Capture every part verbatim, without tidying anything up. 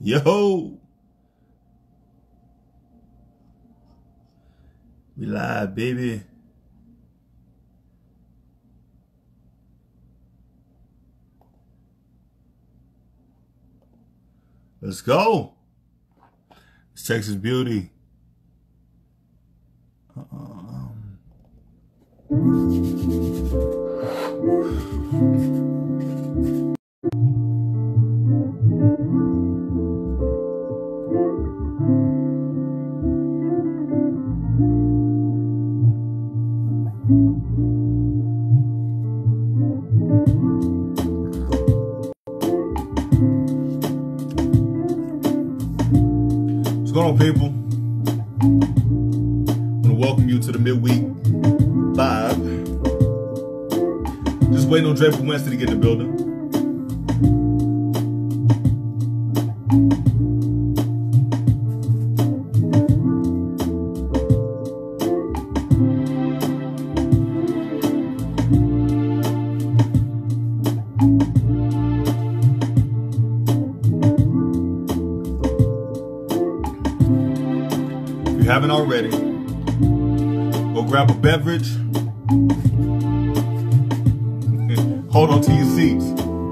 Yo, we live, baby. Let's go. It's Texas Beauty. Um, What's going on, people? I want to welcome you to the midweek vibe. Just waiting on Drapeful Wednesday to get in the building. If you haven't already, go grab a beverage. Hold on to your seats.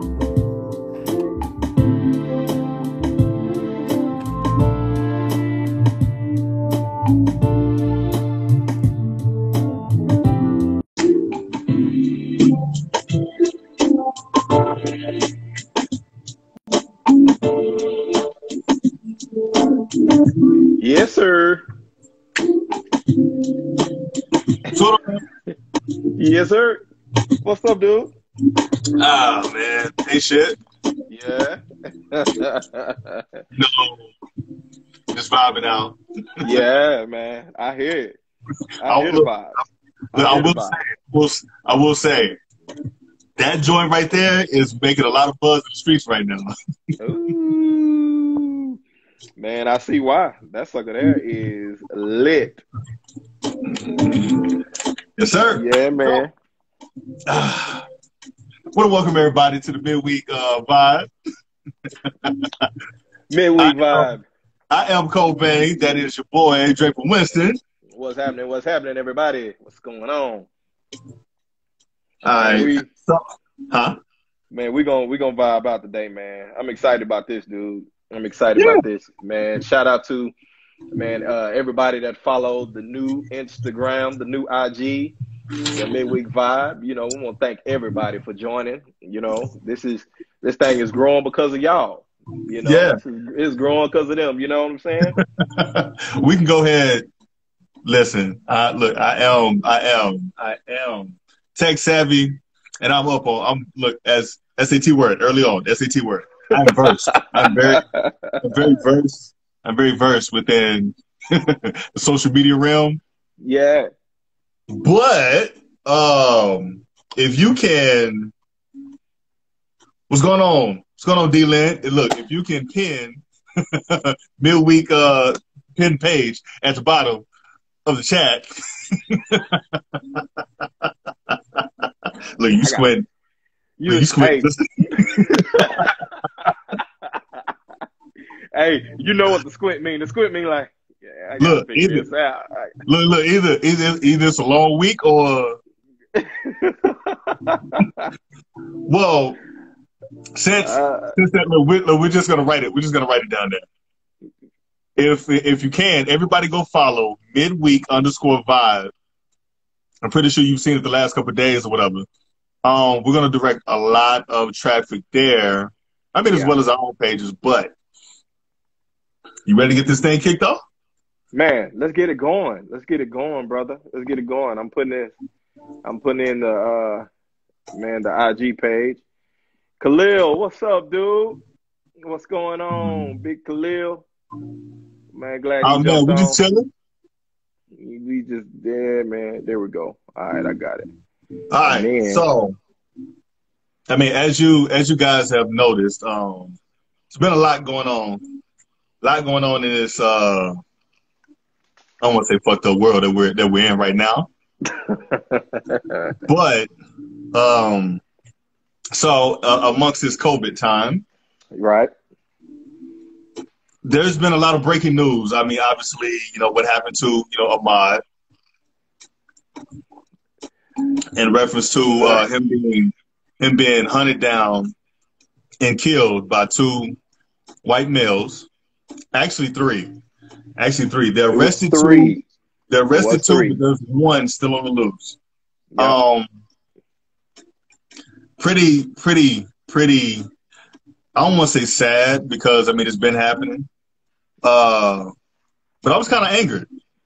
Yes, sir. Yes, sir. What's up, dude? Ah, man. Hey, shit. Yeah. No. Just vibing out. Yeah, man. I hear it. I I hear the will- vibes. I, I hear the will vibes. say, will, I will say, that joint right there is making a lot of buzz in the streets right now. Ooh. Man, I see why. That sucker there is lit. Yes, sir. Yeah, man. I want to welcome everybody to the midweek uh, vibe. Midweek I- vibe. I am Cobain. That is your boy, Drapeful Winston. What's happening? What's happening, everybody? What's going on? All right. We, So, huh? man, we gonna we gonna vibe out today, man. I'm excited about this, dude. I'm excited Yeah. about this, man. Shout out to man uh, everybody that followed the new Instagram, the new I G, the midweek vibe. You know, we want to thank everybody for joining. You know, this is this thing is growing because of y'all. You know, Yeah. this is, it's growing because of them. You know what I'm saying? We can go ahead. Listen, uh, look, I am, I am, I am tech savvy, and I'm up on. I'm look as S A T word early on. S A T word. I'm versed. I'm very, I'm very versed. I'm very versed within the social media realm. Yeah. But um, if you can, what's going on? What's going on, D-Lin? Look, if you can pin midweek uh pin page at the bottom of the chat. Look, you squint. You, Look, you squint. hey, hey, you know what the squint mean? The squint mean like, yeah, I gotta Look, figure either, this out. look, look, either, either, either it's a long week or, well, since, Uh, since that, look, we're, look, we're just gonna write it. We're just gonna write it down there. If if you can, everybody go follow midweek underscore vibe. I'm pretty sure you've seen it the last couple of days or whatever. Um, we're gonna direct a lot of traffic there. I mean, as Yeah. well as our own pages. But you ready to get this thing kicked off? Man, let's get it going. Let's get it going, brother. Let's get it going. I'm putting this. I'm putting in the uh, man the I G page. Khalil, what's up, dude? What's going on, Big Khalil? Man, glad Oh you man, jumped we on. just chilling. We just yeah, man. There we go. All right, I got it. All right. Man. So, I mean, as you as you guys have noticed, um, there's been a lot going on. A lot going on in this. Uh, I don't want to say fucked up world that we're that we're in right now. But um, so uh, amongst this COVID time, Right. there's been a lot of breaking news. I mean, obviously, you know, what happened to, you know, Ahmaud in reference to uh, him being him being hunted down and killed by two white males. Actually, three. Actually, three. They arrested three. two. They arrested two, three. but there's one still on the loose. Yep. Um, pretty, pretty, pretty. I don't want to say sad because I mean it's been happening. Uh, but I was kind of angered.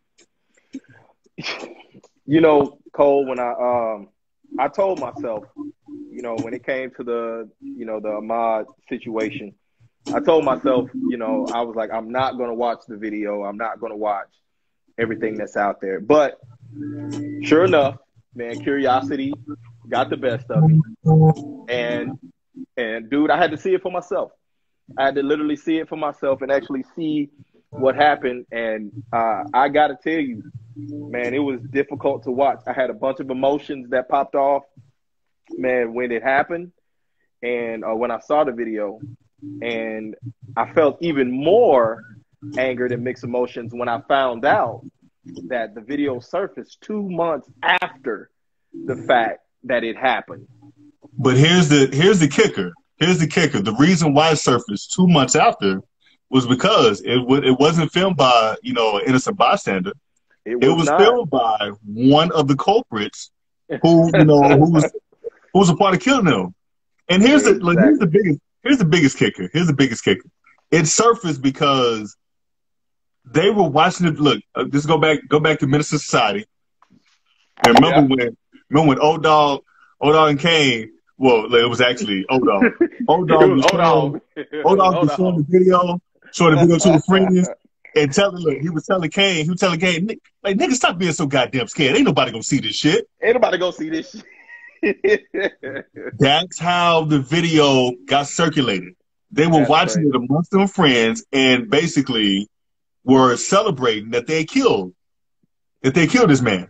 You know, Cole, when I um, I told myself, you know, when it came to the, you know, the Ahmaud situation, I told myself, you know, I was like, I'm not going to watch the video. I'm not going to watch everything that's out there. But sure enough, man, curiosity got the best of me. And, and dude, I had to see it for myself. I had to literally see it for myself and actually see what happened. And uh, I got to tell you, man, it was difficult to watch. I had a bunch of emotions that popped off, man, when it happened. And uh, when I saw the video, and I felt even more angered and mixed emotions when I found out that the video surfaced two months after the fact that it happened. But here's the here's the kicker. Here's the kicker. The reason why it surfaced two months after was because it w- it wasn't filmed by, you know, an innocent bystander. It was, it was not. filmed by one of the culprits who, you know, who was who was a part of killing them. And here's exactly. the like, here's the biggest here's the biggest kicker. Here's the biggest kicker. It surfaced because they were watching it. Look, uh, just go back go back to Minister Society. And remember yeah. when remember when Old Dog Old Dog and Kane. Well, it was actually Old Dog. Old Dog was showing, Old Dog was showing the video, showing the video to the friends, and telling, look, he was telling Kane, he was telling Kane, like, nigga, stop being so goddamn scared. Ain't nobody gonna see this shit. Ain't nobody gonna see this shit. That's how the video got circulated. They were That's watching crazy. It amongst their friends and basically were celebrating that they killed, that they killed this man.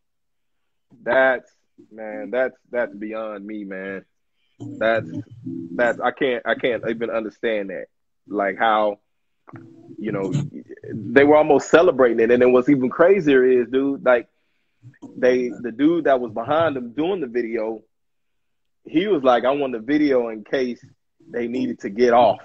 That's Man, that's that's beyond me, man. That's that's I can't I can't even understand that. Like how, you know, they were almost celebrating it, and then what's even crazier is, dude, like they the dude that was behind them doing the video, he was like, I want the video in case they needed to get off.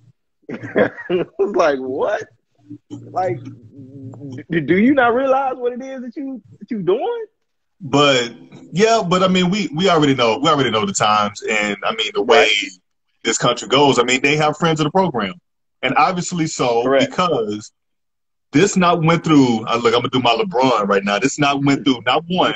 I was like, what? Like, do, do you not realize what it is that you that you doing? But yeah, but I mean, we, we already know we already know the times, and I mean the way right. this country goes. I mean, they have friends of the program, and obviously so Correct. Because this not went through. Uh, look, I'm gonna do my LeBron right now. This not went through not one,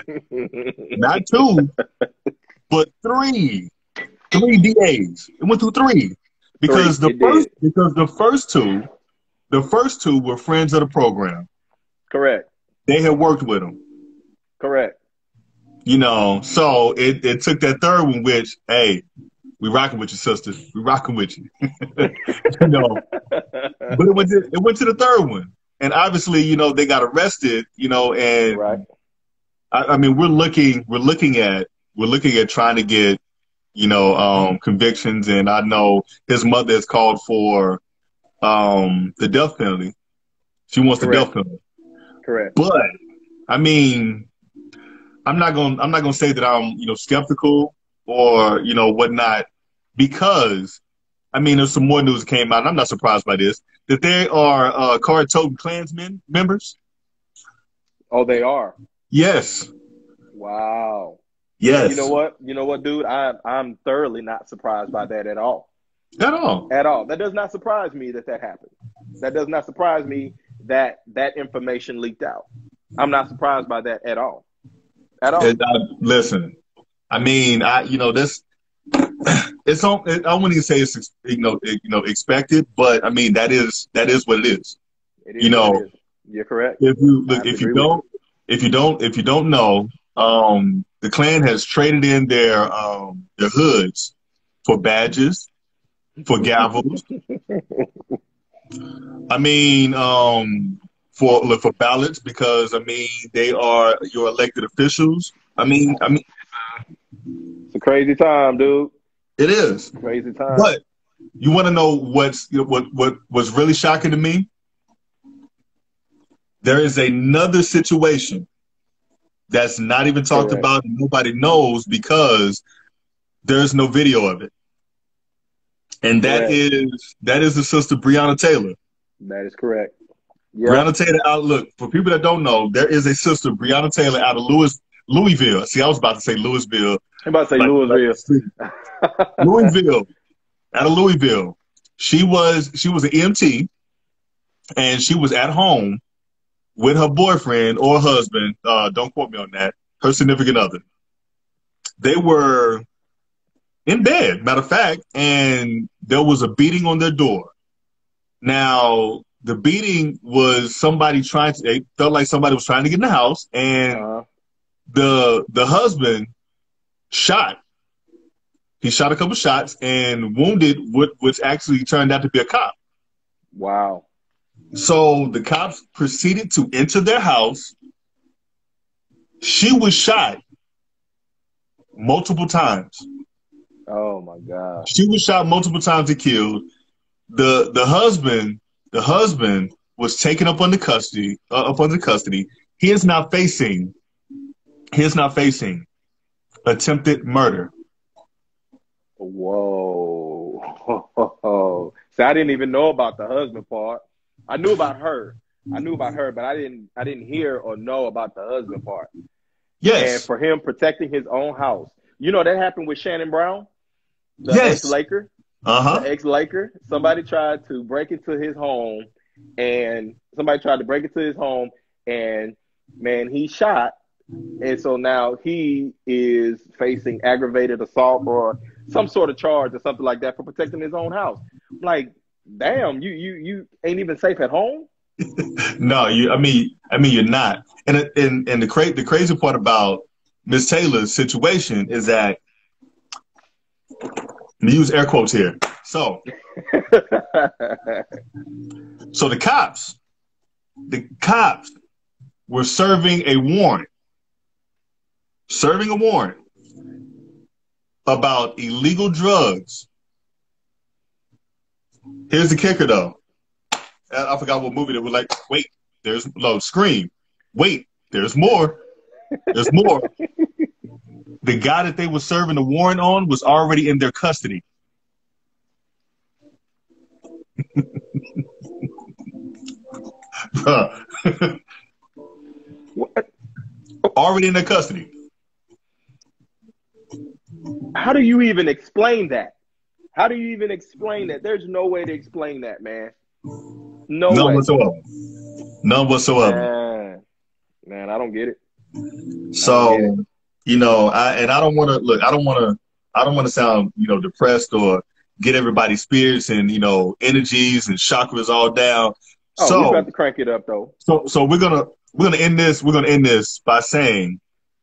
not two, but three, three D As. It went through three because three, the first did. because the first two, the first two were friends of the program. Correct. They had worked with them. Correct. You know, so it, it took that third one, which, hey, we rocking with you, sister. We rocking with you. You know, but it went to it went to the third one, and obviously, you know, they got arrested. You know, and right. I, I mean, we're looking we're looking at we're looking at trying to get, you know, um, convictions, and I know his mother has called for um, the death penalty. She wants Correct. The death penalty. Correct. But I mean. I'm not going. I'm not going to say that I'm, you know, skeptical or, you know, whatnot, because, I mean, there's some more news that came out. And I'm not surprised by this, that there are uh, card-toting Klansmen members. Oh, they are. Yes. Wow. Yes. You know what? You know what, dude? I'm I'm thoroughly not surprised by that at all. At all. At all. That does not surprise me that that happened. That does not surprise me that that information leaked out. I'm not surprised by that at all. At all. It, uh, listen, I mean, I you know this. It's on. It, I wouldn't even say it's you know it, you know expected, but I mean that is that is what it is. It is you know, it is. You're correct. If you look, if you don't, if you don't, if you don't know, um, the Klan has traded in their um their hoods for badges, for gavels. I mean, um. For for ballots, because I mean they are your elected officials. I mean, I mean, it's a crazy time, dude. It is crazy time. But You want to know what's what what was really shocking to me? There is another situation that's not even talked Correct. about and nobody knows because there's no video of it. And that Correct. is that is the sister Breonna Taylor. That is correct. Yep. Breonna Taylor out. Look, for people that don't know, there is a sister Breonna Taylor out of Louis Louisville. See, I was about to say Louisville. I'm about to say like, Louisville. Like, Louisville. Out of Louisville. She was she was an E M T, and she was at home with her boyfriend or husband. Uh, don't quote me on that. Her significant other. They were in bed, matter of fact, and there was a beating on their door. Now, the beating was somebody trying to, it felt like somebody was trying to get in the house, and uh-huh. the the husband shot. He shot a couple shots and wounded what which actually turned out to be a cop. Wow. So the cops proceeded to enter their house. She was shot multiple times. Oh my God. She was shot multiple times and killed. The the husband, the husband was taken up under custody, uh, up under custody. He is now facing he is now facing attempted murder. Whoa. So I didn't even know about the husband part. I knew about her. I knew about her, but I didn't I didn't hear or know about the husband part. Yes. And for him protecting his own house. You know, that happened with Shannon Brown, the yes. ex-Laker. Uh-huh. The ex-Laker. Somebody tried to break into his home, and somebody tried to break into his home, and, man, he shot. And so now he is facing aggravated assault or some sort of charge or something like that for protecting his own house. Like, damn, you you you ain't even safe at home? No, you. I mean, I mean, you're not. And and and the cra- the crazy part about Miss Taylor's situation is that, let me use air quotes here. So, so the cops, the cops were serving a warrant, serving a warrant about illegal drugs. Here's the kicker, though. I forgot what movie they were like. Wait, there's no Scream. Wait, there's more. There's more. The guy that they were serving the warrant on was already in their custody. Already in their custody. How do you even explain that? How do you even explain that? There's no way to explain that, man. No None way. whatsoever. None whatsoever. Man, man, I don't get it. So, get it. you know, I and I don't want to look. I don't want to. I don't want to sound, you know, depressed or get everybody's spirits and, you know, energies and chakras all down. Oh, so, we got to crank it up though. So, so we're gonna we're gonna end this. We're gonna end this by saying,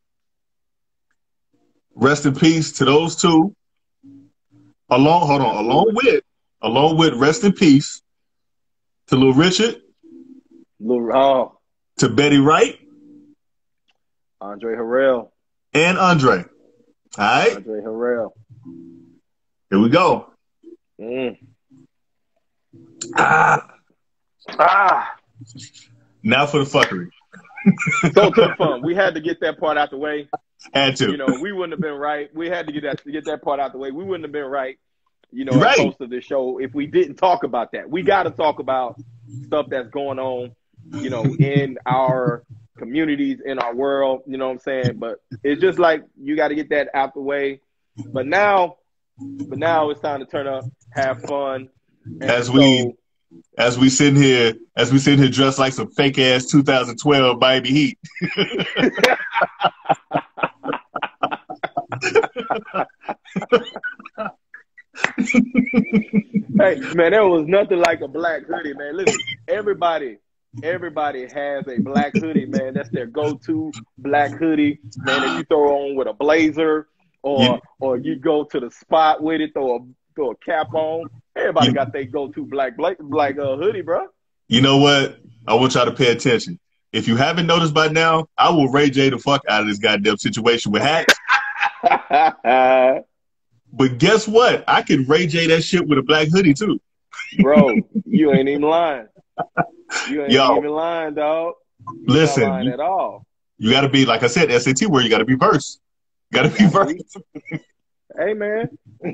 rest in peace to those two. Along, hold on, along with, along with, rest in peace to Little Richard, Little, oh. to Betty Wright, Andre Harrell, and Andre. All right, Andre Harrell. Here we go. Mm. Ah, ah. Now for the fuckery. So to the fun. We had to get that part out the way. Had to. You know, we wouldn't have been right. We had to get that to get that part out the way. We wouldn't have been right, you know, right. as host of the show if we didn't talk about that. We got to talk about stuff that's going on, you know, in our communities, in our world, you know what I'm saying? But it's just like you got to get that out the way. But now, but now it's time to turn up, have fun. And as so, we as we sit here, as we sit here dressed like some fake ass two thousand twelve Miami Heat. Hey man, there was nothing like a black hoodie, man. Listen, everybody, everybody has a black hoodie, man. That's their go-to black hoodie, man. If you throw on with a blazer, or yeah. or you go to the spot with it, throw a throw a cap on. Everybody yeah. got their go-to black black black uh, hoodie, bro. You know what? I want y'all to pay attention. If you haven't noticed by now, I will Ray J the fuck out of this goddamn situation with hats. But guess what? I could Ray J that shit with a black hoodie too. Bro, you ain't even lying. You ain't Yo, even lying, dog. You're listen, not lying you, at all. you got to be, like I said, S A T word, you got to be versed. Got to be versed. Hey, man.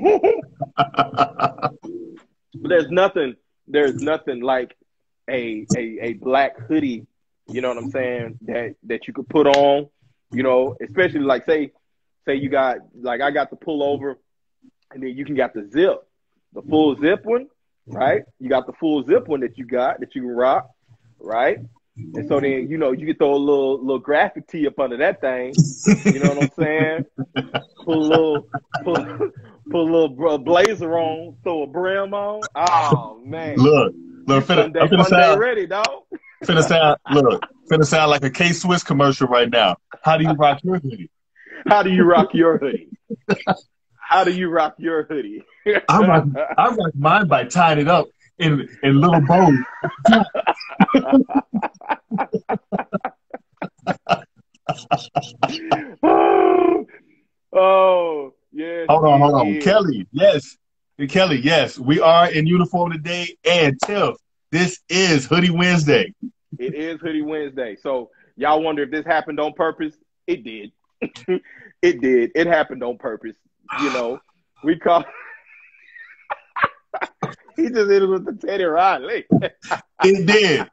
There's nothing, there's nothing like a, a, a black hoodie, you know what I'm saying, that, that you could put on, you know, especially like say, say you got, like I got the pullover and then you can got the zip, the full zip one, right? You got the full zip one that you got, that you can rock, right? And so then, you know, you can throw a little little graphic tee up under that thing. You know what I'm saying? Put a little, put, put a little blazer on, throw a brim on. Oh, man. Look, look, finna, Sunday, I'm finna Monday sound, ready, dog. finna sound, look, finna sound like a K-Swiss commercial right now. How do you rock your hoodie? How do you rock your hoodie? How do you rock your hoodie? I rock, I rock mine by tying it up in in little bows. oh, oh, yes. Hold on, hold on. is. Kelly, yes. Kelly, yes. We are in uniform today. And Tiff, this is Hoodie Wednesday. It is Hoodie Wednesday. So y'all wonder if this happened on purpose? It did. It did. It happened on purpose. You know, we call. He just hit it with the Teddy Riley. It did.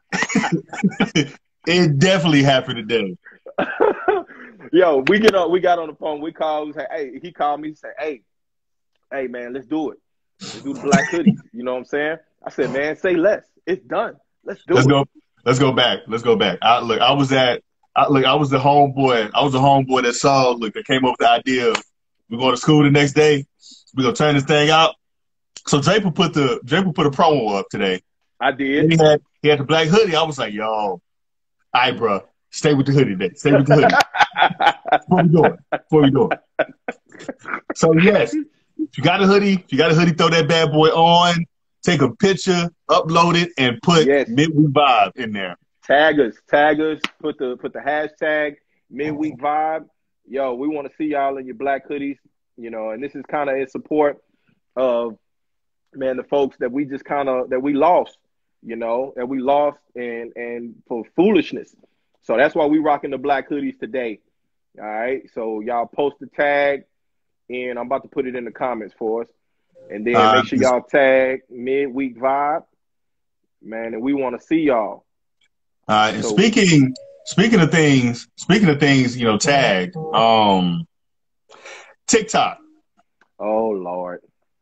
It definitely happened today. Yo, we get on. We got on the phone. We called. We say, hey, he called me. Say, hey, hey, man, let's do it. Let's do the black hoodie. You know what I'm saying? I said, man, say less. It's done. Let's do let's it. Let's go. Let's go back. Let's go back. I, look, I was at. I, look, I was the homeboy. I was the homeboy that saw. Look, that came up with the idea of we're going to school the next day. We're gonna turn this thing out. So Draper put the Draper put a promo up today. I did. He had he had the black hoodie. I was like, yo, all right, bro, stay with the hoodie today. Stay with the hoodie. What we doing? What we doing? So yes, if you got a hoodie, if you got a hoodie, throw that bad boy on. Take a picture, upload it, and put yes. Midweek Vibe in there. Tag us, tag us. Put the put the hashtag Midweek Vibe. Yo, we want to see y'all in your black hoodies. You know, and this is kind of in support of, man, the folks that we just kind of, that we lost, you know, that we lost and, and for foolishness. So that's why we rocking the black hoodies today. All right. So y'all post the tag and I'm about to put it in the comments for us. And then uh, make sure y'all tag Midweek Vibe, man. And we want to see y'all. All right. And so, speaking, speaking of things, speaking of things, you know, tag, um, TikTok. Oh, Lord.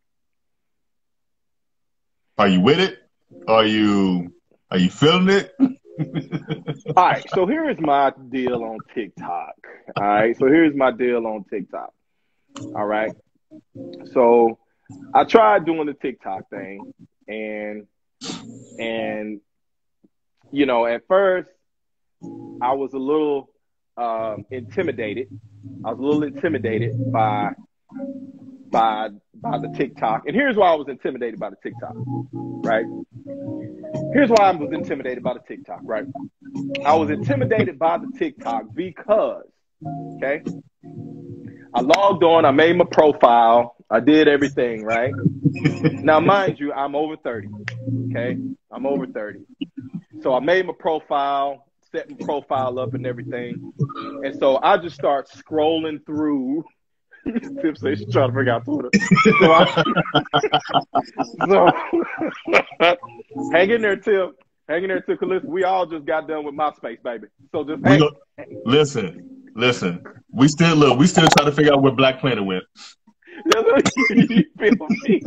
Are you with it? Are you are you feeling it? All right, so here's my deal on TikTok. All right, so here's my deal on TikTok. All right. So I tried doing the TikTok thing and and you know, at first I was a little um, intimidated. I was a little intimidated by by by the TikTok. And here's why I was intimidated by the TikTok, right? Here's why I was intimidated by the TikTok, right? I was intimidated by the TikTok because, okay, I logged on, I made my profile, I did everything, right? Now, mind you, I'm over thirty, okay? I'm over thirty. So I made my profile, set my profile up and everything. And so I just start scrolling through. Tip says she's trying to figure out Twitter. So, I, so hang in there, Tip. Hang in there, Tip. Listen, we all just got done with MySpace, baby. So just hang. Go, listen, listen. We still look. We still try to figure out where Black Planet went. You feel me?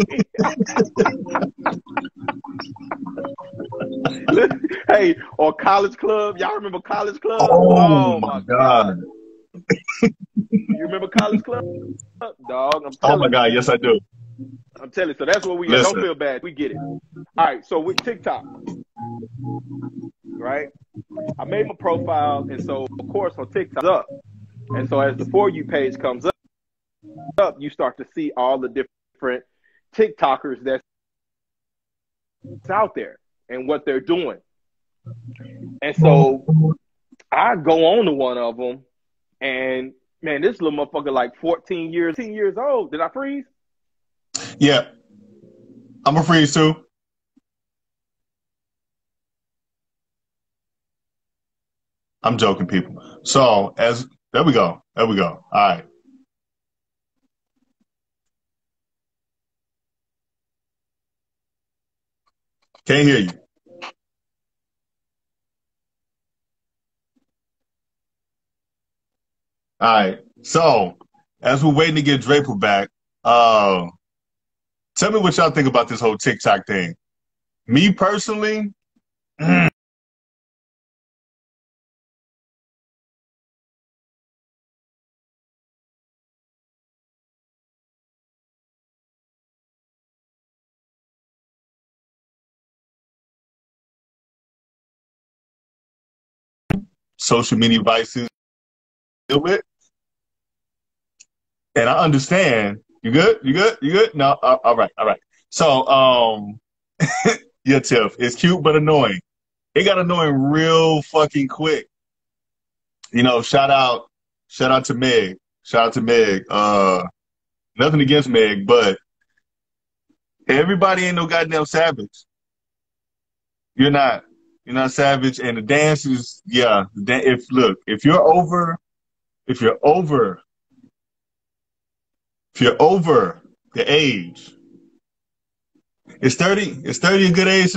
Hey, or College Club. Y'all remember College Club? Oh, oh my God. God. You remember College Club? Dog, I'm telling Oh my God, you. yes I do. I'm telling you. So that's what we get. Don't feel bad. We get it. All right, so with TikTok, right? I made my profile, and so of course on TikTok up. And so as the For You page comes up, up, you start to see all the different TikTokers that's out there and what they're doing. And so I go on to one of them, and man, this little motherfucker like fourteen years, ten years old. Did I freeze? Yeah, I'm a freeze too. I'm joking, people. So as there we go, there we go. All right. Can't hear you. All right. So as we're waiting to get Draper back, uh, tell me what y'all think about this whole TikTok thing. Me personally, social media devices deal with, and I understand. You good? You good? You good? No. Uh, all right. All right. So, um, yeah, Tiff, it's cute but annoying. It got annoying real fucking quick. You know, shout out, shout out to Meg. Shout out to Meg. Uh, nothing against Meg, but everybody ain't no goddamn savage. You're not. You're not savage. And the dance is, yeah. If look, if you're over, if you're over, if you're over the age, it's thirty. It's thirty a good age.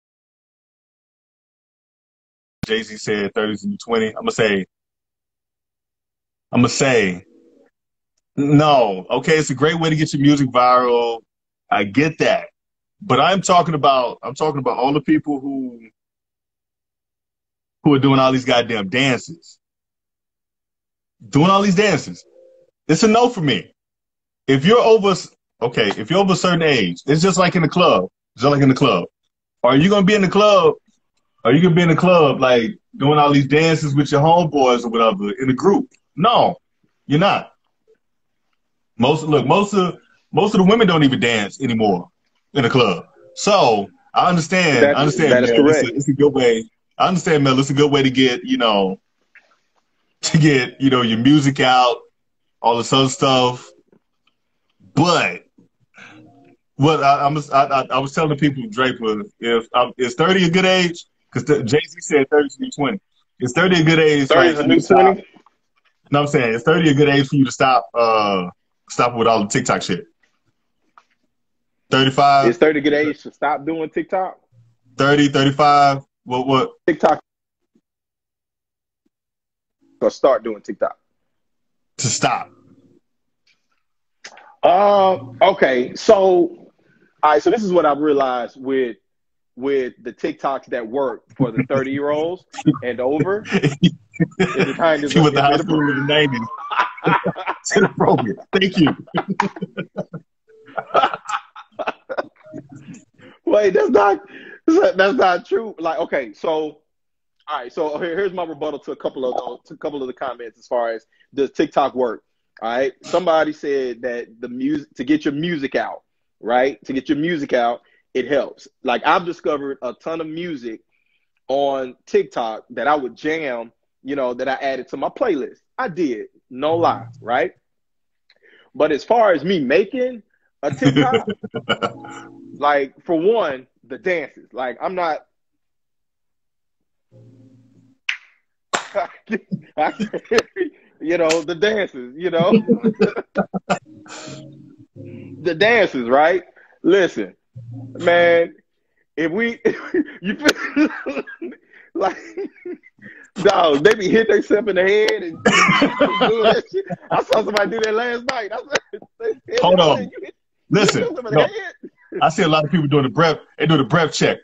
Jay-Z said thirties and twenty. I'm gonna say. I'm gonna say no. Okay, it's a great way to get your music viral. I get that, but I'm talking about. I'm talking about all the people who who are doing all these goddamn dances, doing all these dances. It's a no for me. If you're over, okay, if you're over a certain age, it's just like in the club. It's just like in the club. Are you gonna be in the club? Are you gonna be in the club like doing all these dances with your homeboys or whatever in a group? No, you're not. Most look, most of most of the women don't even dance anymore in the club. So I understand. That, I understand, that is man. correct. It's a, it's a good way. I understand, Mel. It's a good way to get you know to get you know your music out, all this other stuff. But what I, I'm, I, I was telling people, Draper, if um, is thirty a good age? Because Jay Z said thirty to twenty. Is thirty a good age? thirty Like, is a new twenty. No, I'm saying is thirty a good age for you to stop, uh, stop with all the TikTok shit. thirty-five. Is thirty a good age to stop doing TikTok? thirty, thirty-five. What? What? TikTok. Or start doing TikTok. To stop. Uh, okay, so all right, so this is what I've realized with with the TikToks that work for the thirty year olds and over. It's kind of she went to high school in the nineties. It's inappropriate. Thank you. Wait, that's not that's not true. Like, okay, so all right, so here, here's my rebuttal to a couple of those, to a couple of the comments as far as does TikTok work. All right. Somebody said that the music to get your music out, right? To get your music out, it helps. Like I've discovered a ton of music on TikTok that I would jam, you know, that I added to my playlist. I did, no lie, right? But as far as me making a TikTok, like for one, the dances. Like I'm not you know, the dances, you know, the dances, right? Listen, man, if we, you feel like, dog, they be hitting themselves in the head and doing that shit. I saw somebody do that last night. I said, hold on. You hit, Listen, you no, I see a lot of people doing the breath. They do the breath check.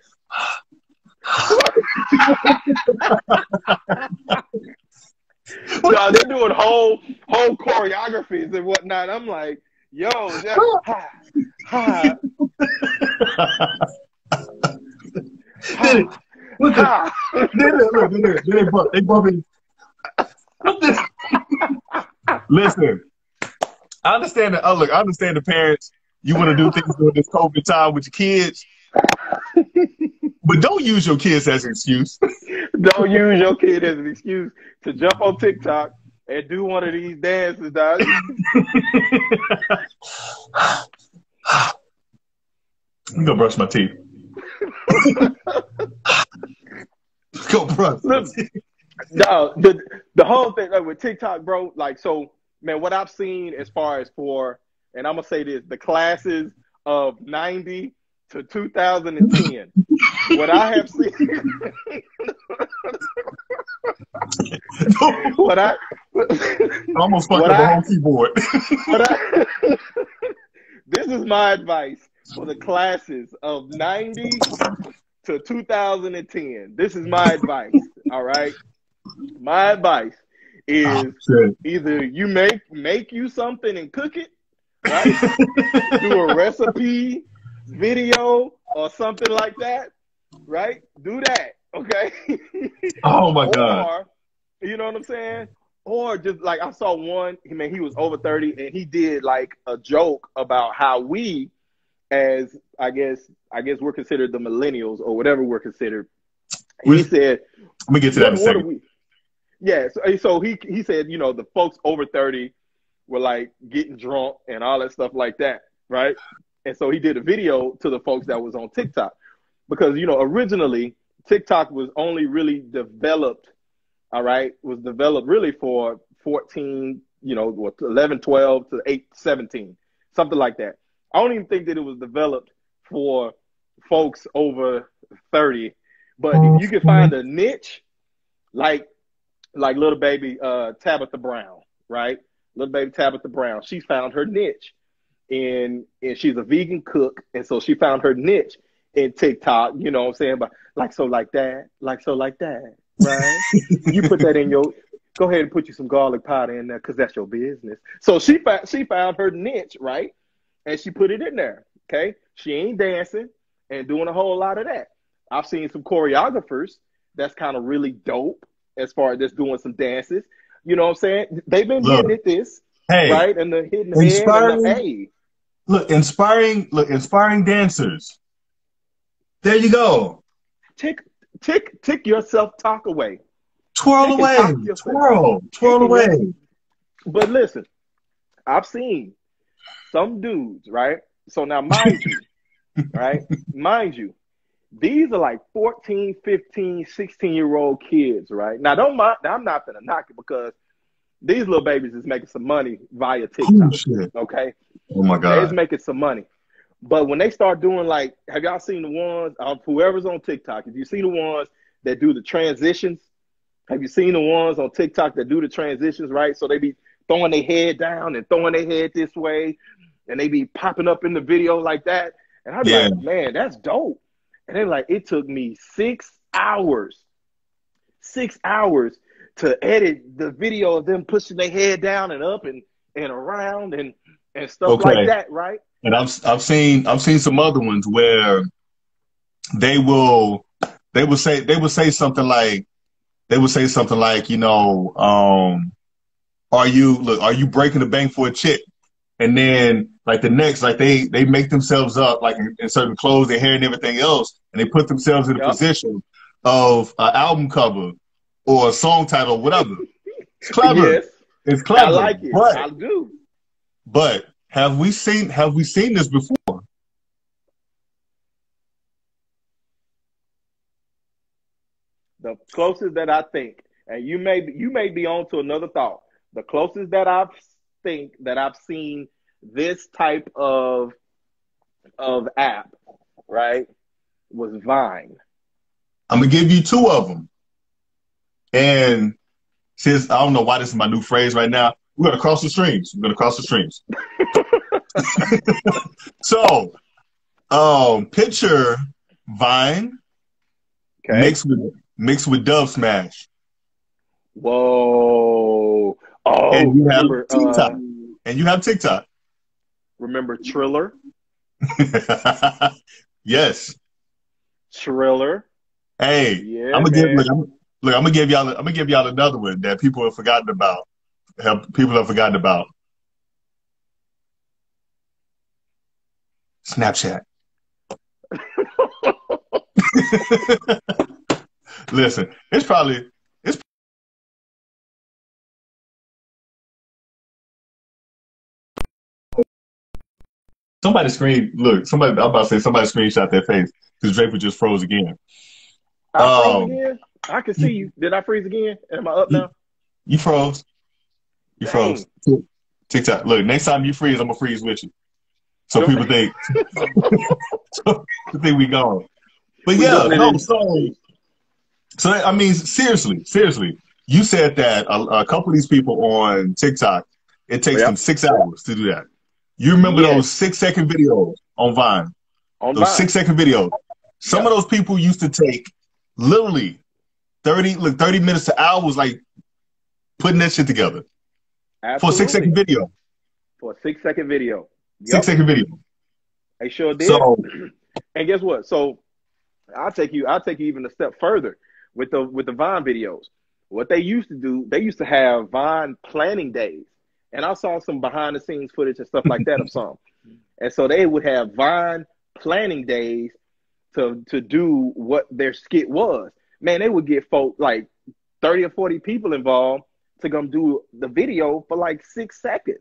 No, they're doing whole whole choreographies and whatnot. I'm like, yo, just, ha, ha, ha, ha. They bumping. Listen, I understand that. Oh, look, I understand the parents. You want to do things during this COVID time with your kids, but don't use your kids as an excuse. Don't use your kid as an excuse to jump on TikTok and do one of these dances, dog. I'm gonna brush my teeth. Go brush. Look, no, the the whole thing like with TikTok, bro. Like, so, man, what I've seen as far as for, and I'm gonna say this, the classes of ninety to two thousand ten. What I have seen, what I I almost fucked up the whole keyboard. what I, this is my advice for the classes of ninety to two thousand ten. This is my advice. All right, my advice is oh, either you make make you something and cook it, right? Do a recipe video or something like that, right? Do that, okay? Oh my God. Or, you know what I'm saying? Or just like I saw one, I mean, he was over thirty and he did like a joke about how we, as I guess, I guess we're considered the millennials or whatever we're considered. We, he said, "Let me get to that in a second." We, yeah, so, so he he said, you know, the folks over thirty were like getting drunk and all that stuff like that, right? And so he did a video to the folks that was on TikTok because, you know, originally TikTok was only really developed, all right, was developed really for fourteen, you know, what, eleven, twelve to eight, seventeen, something like that. I don't even think that it was developed for folks over thirty, but if you can find a niche like like little baby uh, Tabitha Brown, right? Little baby Tabitha Brown, she found her niche. And, and she's a vegan cook, and so she found her niche in TikTok, you know what I'm saying? But like so like that, like so like that, right? You put that in your, go ahead and put you some garlic powder in there because that's your business. So she, fa- she found her niche, right? And she put it in there, okay? She ain't dancing and doing a whole lot of that. I've seen some choreographers that's kind of really dope as far as just doing some dances. You know what I'm saying? They've been Look, getting at this, hey, right? And the hitting the head and the hey. Look, inspiring, look, inspiring dancers. There you go. Tick, tick, tick your self-talk away. Twirl tick away. Twirl, twirl away. Your... But listen, I've seen some dudes, right? So now, mind you, right? Mind you, these are like fourteen, fifteen, sixteen-year-old kids, right? Now, don't mind, I'm not going to knock it because these little babies is making some money via TikTok, oh, okay? Oh, my God. They're making some money. But when they start doing like, have y'all seen the ones, uh, whoever's on TikTok, if you see the ones that do the transitions, have you seen the ones on TikTok that do the transitions, right? So they be throwing their head down and throwing their head this way, and they be popping up in the video like that. And I'd be yeah. like, man, that's dope. And they're like, it took me six hours, six hours to edit the video of them pushing their head down and up and, and around and, and stuff okay. like that, right? And I've I've seen I've seen some other ones where they will they will say they will say something like they will say something like, you know, um, are you look, are you breaking the bank for a chick? And then like the next, like they they make themselves up like in, in certain clothes, their hair and everything else, and they put themselves in a yep. position of an album cover or a song title, whatever. It's clever. Yes. It's clever. I like it. But, I do. But have we seen have we seen this before? The closest that I think, and you may you may be on to another thought. The closest that I've think that I've seen this type of of app, right, was Vine. I'm gonna give you two of them, and since I don't know why this is my new phrase right now, we're gonna cross the streams. We're gonna cross the streams. So, um, picture Vine okay. mixed with mixed with Dub Smash. Whoa! Oh, and you have remember, TikTok. Uh, and you have TikTok. Remember Triller? Yes. Triller. Hey, yeah, I'm gonna man. give look, I'm, look, I'm gonna give y'all I'm gonna give y'all another one that people have forgotten about. Have people have forgotten about. Snapchat. Listen, it's probably it's Somebody screen look. Somebody. I'm about to say somebody screenshot their face because Draper just froze again. I froze Um, again. I can see you. Did I freeze again? Am I up now? You froze. You Dang. froze. TikTok. Look, next time you freeze, I'm gonna freeze with you. So Don't- people think, so people think we gone. But We yeah, doing it no. in- So, so I mean, seriously, seriously, you said that a, a couple of these people on TikTok, it takes Yep. them six hours to do that. You remember Yes. those six second videos on Vine? On Those Vine. six second videos. Some Yep. of those people used to take literally thirty, like thirty minutes to hours, like putting that shit together for a Absolutely. six second video. For a six second video. Yep. Six second video. They sure did. So, And guess what? So I'll take you, I'll take you even a step further with the with the Vine videos. What they used to do, they used to have Vine planning days. And I saw some behind the scenes footage and stuff like that of some. And so they would have Vine planning days to to do what their skit was. Man, they would get folk like thirty or forty people involved to come do the video for like six seconds.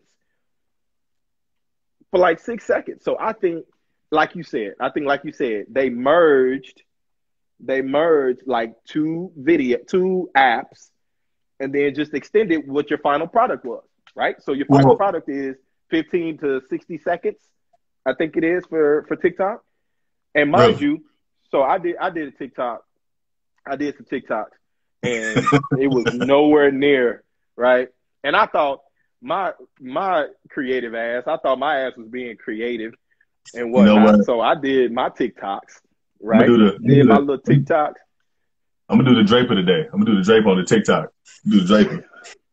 For like six seconds. So I think, like you said, I think like you said, they merged, they merged like two video, two apps, and then just extended what your final product was, right? So your final Well- product is fifteen to sixty seconds, I think it is for, for TikTok. And mind Really? you, so I did I did a TikTok, I did some TikToks, and it was nowhere near, right? And I thought my my creative ass, I thought my ass was being creative and You know whatnot. what? So I did my TikToks, right? do the- did do my the- little TikToks. I'm gonna do the Draper today. I'm gonna do the Draper on the TikTok. Do the Draper.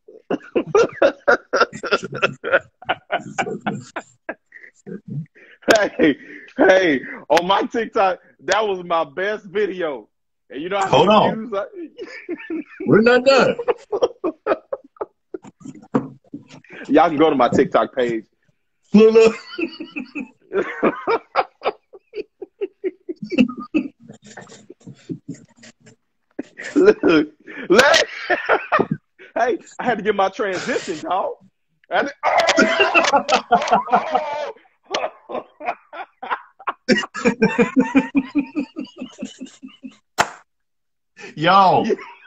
Hey, hey, on my TikTok, that was my best video. And you know how Hold many on. views I- We're not done. Y'all can go to my TikTok page. Look, look. Look, let, hey, I had to get my transition, dog. I had to- oh! Yo.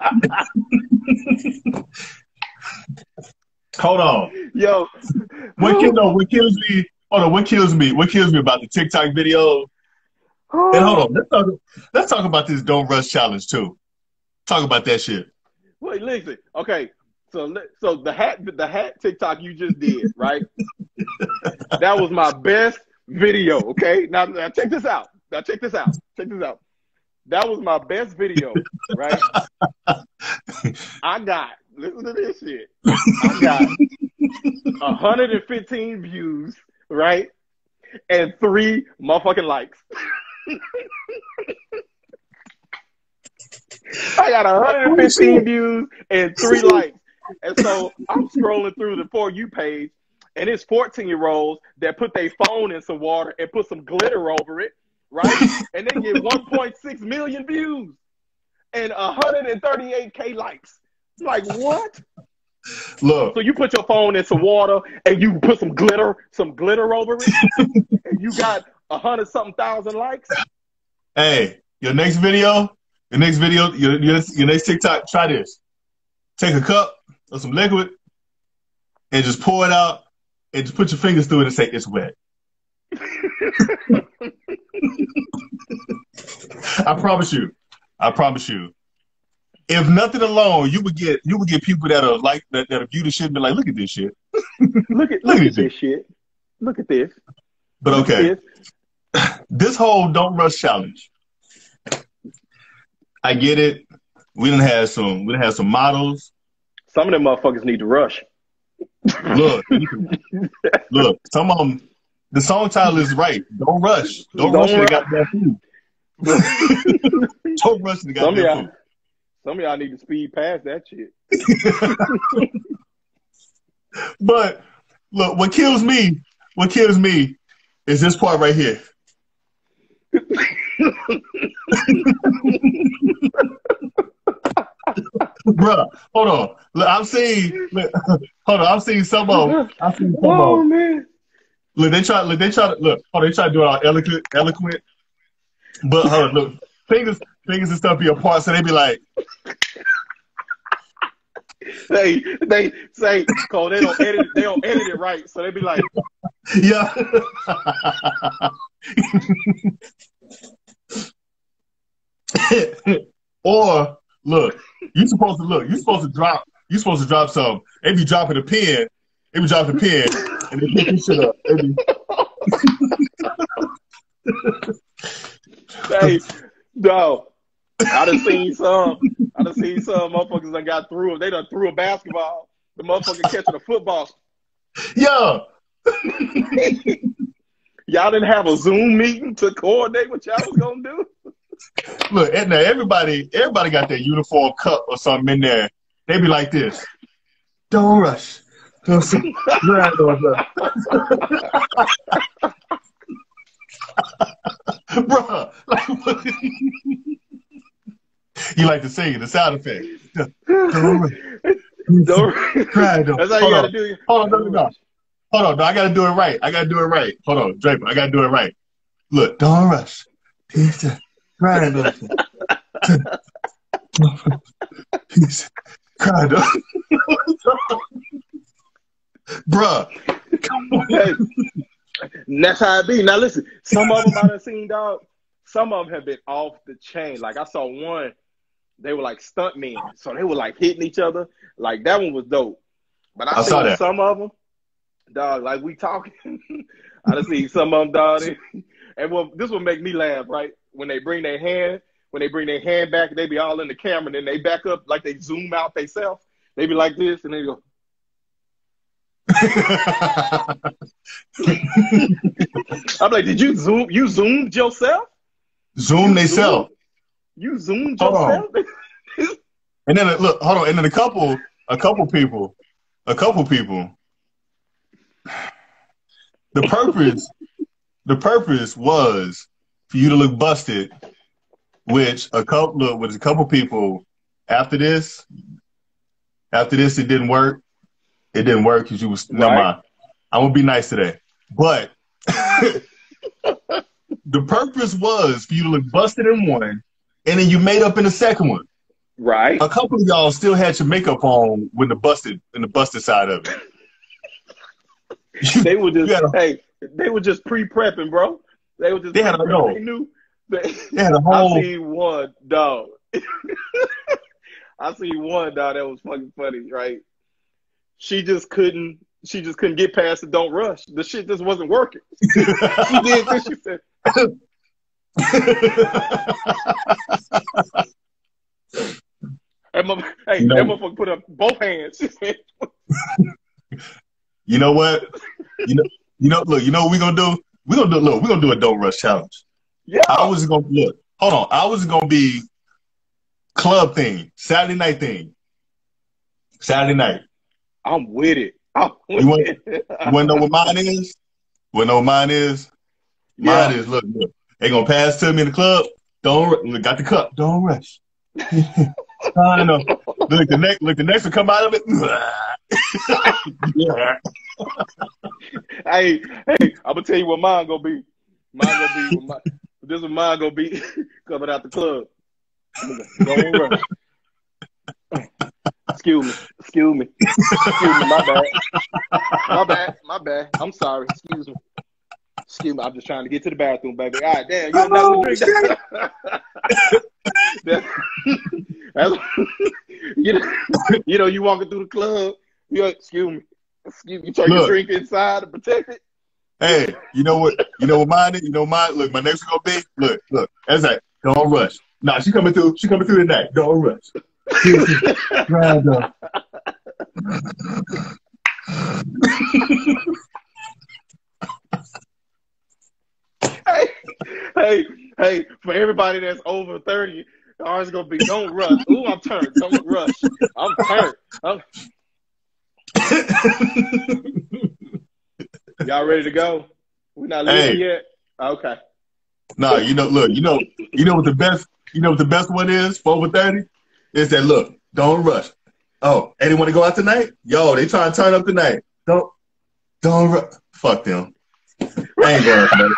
Hold on. Yo, What kill, no, what kills me? Hold on. What kills me? What kills me about the TikTok video? And hold on. Let's talk. Let's talk about this Don't Rush challenge too. Talk about that shit. Wait, listen. Okay, so let- so the hat the hat TikTok you just did, right? That was my best video. Okay, now, now check this out. Now check this out. Check this out. That was my best video, right? I got listen to this shit. I got one hundred fifteen views, right, and three motherfucking likes. I got one hundred fifteen views and three likes. And so I'm scrolling through the For You page, and it's fourteen-year-olds that put their phone in some water and put some glitter over it, right? And they get one point six million views and one hundred thirty-eight K likes. Like, what? Look. So you put your phone in some water and you put some glitter, some glitter over it, and you got a hundred something thousand likes? Hey, your next video, your next video, your, your, your next TikTok, try this. Take a cup of some liquid and just pour it out and just put your fingers through it and say, it's wet. I promise you. I promise you. If nothing alone, you would get you would get people that are like that that view the shit and be like, look at this shit. Look at look at this shit. Look at this. But Look at okay. this. This whole Don't Rush challenge. I get it. We done had some we done had some models. Some of them motherfuckers need to rush. Look, look, some of them, the song title is right. Don't rush. Don't, Don't rush to the rush. goddamn food. Don't rush to the Some of goddamn y'all, food. some of y'all need to speed past that shit. But look, what kills me, what kills me is this part right here. Bruh, hold on. Look, I'm seeing, look, hold on, I'm seeing some of them. I'm seeing some Oh of them. man. look, they try, look, they try to look. Oh, they try to do it all eloquent, eloquent. But hold on, look, fingers, fingers and stuff be apart, so they be like, they they say, Cole, they don't edit, they don't edit it right, so they be like, yeah. Or look, you supposed to look, you supposed to drop, you supposed to drop some. They be dropping a pen, they be dropping a pen, and they pick this shit up. They be... Hey, no. I done seen some. I done seen some motherfuckers that got through. They done threw a basketball. The motherfucker catching a football. Yeah. Y'all didn't have a Zoom meeting to coordinate what y'all was gonna do? Look, now everybody, everybody got their uniform cup or something in there. They be like this. Don't rush. Don't Bruh, like, you like to sing the sound effect. Don't, don't cry, don't. That's how you Hold gotta on. do it. Hold on, no, no, no. Hold on, no, I gotta do it right. I gotta do it right. Hold on, Draper, I gotta do it right. Look, don't rush. Cry, don't. Cry, don't. Bruh. Hey. And that's how it be. Now listen, some of them I done seen, dog. Some of them have been off the chain. Like I saw one, they were like stunt men, so they were like hitting each other. Like that one was dope. But I, I saw seen that. some of them, dog. Like we talking, I done seen some of them, dog. They, and well, this will make me laugh, right? When they bring their hand, when they bring their hand back, they be all in the camera, and then they back up like they zoom out themselves. They be like this, and they go. I'm like, did you zoom? You zoomed yourself? Zoom they self. You zoomed Hold yourself? On. And then look, hold on. And then a couple, a couple people, a couple people. The purpose, the purpose was for you to look busted. Which a couple, look, with a couple people after this, after this, it didn't work. It didn't work because you was right. Never mind. I'm gonna be nice today, but the purpose was for you to look busted in one, and then you made up in the second one. Right. A couple of y'all still had your makeup on when the busted in the busted side of it. They were just a, hey, they were just pre-prepping, bro. They were just they had a no. They knew. They, they had a whole. I seen one dog. I seen one dog that was fucking funny, right? She just couldn't. She just couldn't get past the don't rush. The shit just wasn't working. She did this. She said. And my, hey, no. That motherfucker put up both hands. She said. You know what? You know. You know. Look. You know what we gonna do? We gonna do. Look. We gonna do a don't rush challenge. Yeah. I was gonna look. Hold on. I was gonna be club thing, Saturday night thing. Saturday night. I'm with it. I'm with you want, it. You want to know what mine is? Want to know what mine is? Mine yeah. is, look, look, they going to pass to me in the club. Don't, look, got the cup. Don't rush. I know. Look, the next, look, the next will come out of it. Yeah. Hey, hey, I'm going to tell you what mine going to be. Mine going to be, my, this is mine going to be coming out the club. Don't rush. Excuse me. Excuse me. Excuse me. My bad. My bad. My bad. I'm sorry. Excuse me. Excuse me. I'm just trying to get to the bathroom, baby. All right, damn. You're not going to drink that. That's, you, know, you know, you walking through the club. You're like, excuse me. Excuse me. You turn your drink inside to protect it. Hey, you know what? You know what mine is? You know mine? Look, my next one going to be, look, look. That's like, don't rush. Nah, she coming through. She coming through tonight. Don't rush. hey, hey, hey, for everybody that's over thirty, ours gonna be don't rush. Ooh, I'm turned. Don't rush. I'm turned. I'm... Y'all ready to go? We're not leaving hey. yet? Okay. Nah, you know, look, you know, you know what the best, you know what the best one is for over thirty? Is that look, don't rush. Oh, anyone want to go out tonight? Yo, they trying to turn up tonight. Don't, don't rush. Fuck them. I ain't going to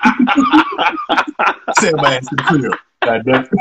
send my ass to the crib. God